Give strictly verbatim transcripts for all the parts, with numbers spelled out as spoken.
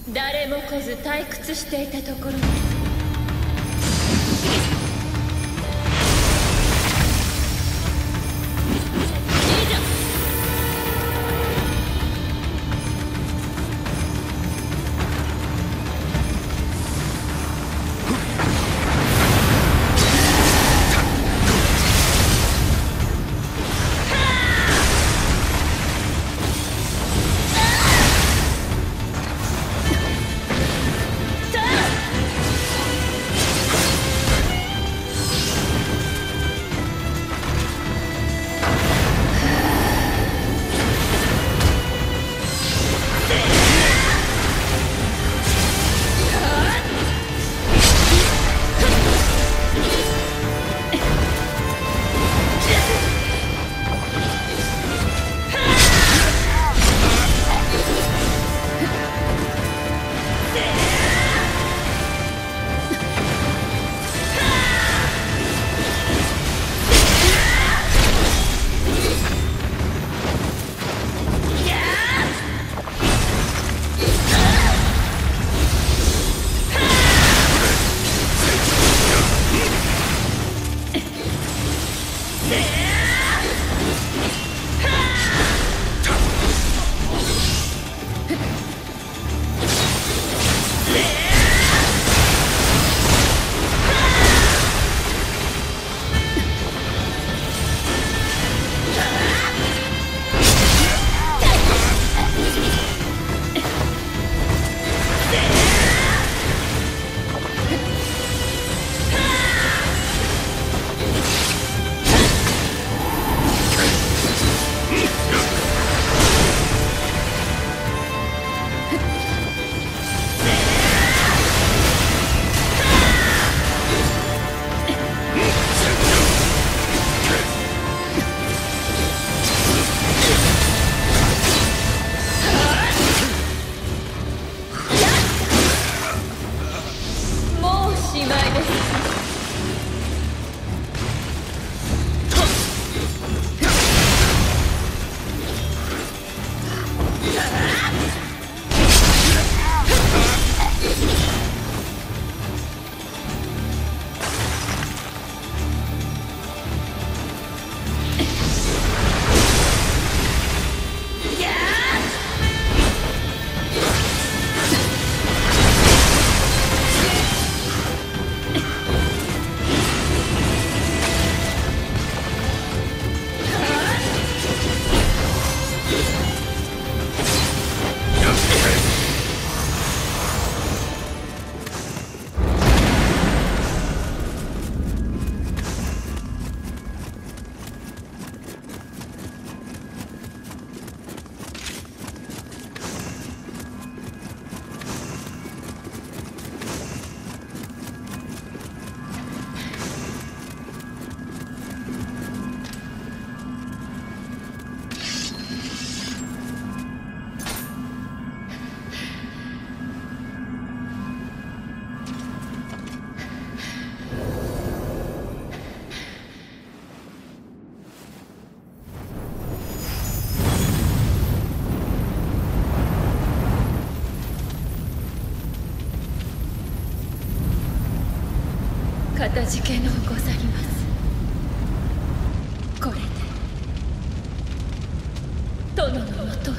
誰も来ず退屈していたところです。かたじけのうござります。これで殿のもとへ。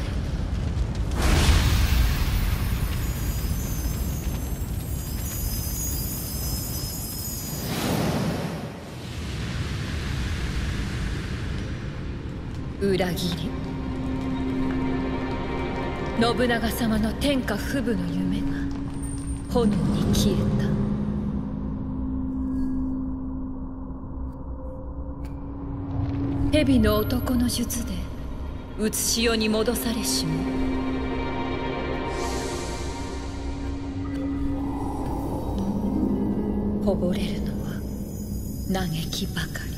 裏切り、信長様の天下不武の夢が炎に消えた。蛇の男の術でうつし世に戻されしも、こぼれるのは嘆きばかり。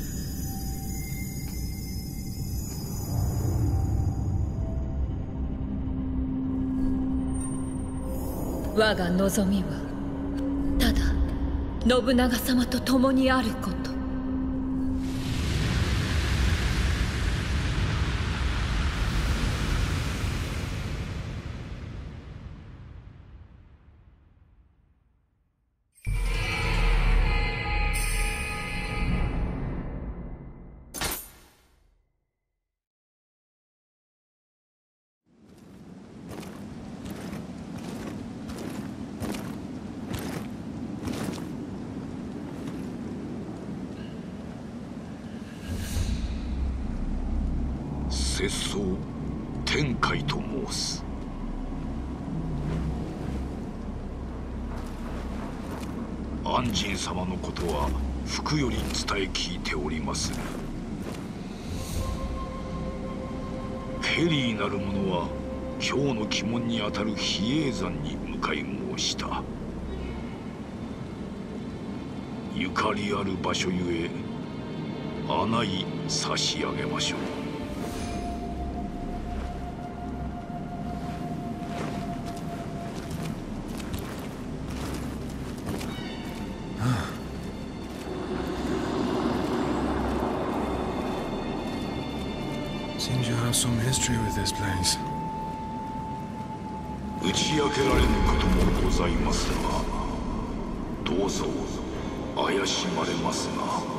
我が望みはただ信長様と共にあること。 節操天海と申す。安仁様のことは福より伝え聞いておりまする。フェリーなる者は今日の鬼門にあたる比叡山に向かい申した。ゆかりある場所ゆえ案内差し上げましょう。 Seems you have some history with this place. 打ち明けられぬこともございますが、どうぞ怪しまれますが。